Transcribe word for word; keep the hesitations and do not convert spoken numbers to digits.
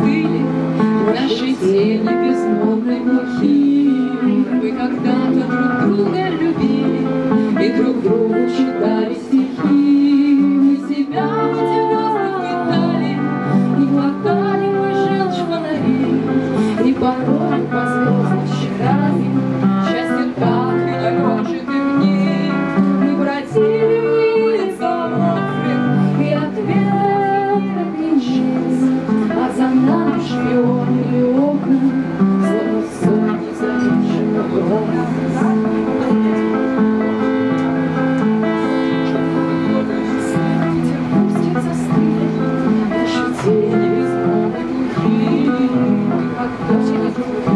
застыли наши тени безмолвной глухи. Вы когда-то друг друга любили и друг другу читали стихи. Мы себя в девяностых питали и глотали мой желчь фонари, и порой по звездам считали счастье так и не прожитых дней. Мы бродили в улицах мокрых и от ветра кричали, а за нами шпионили окна, словно сотни завешенных глаз. Пусть застыли наши тени безмолвной глухи, как дождь.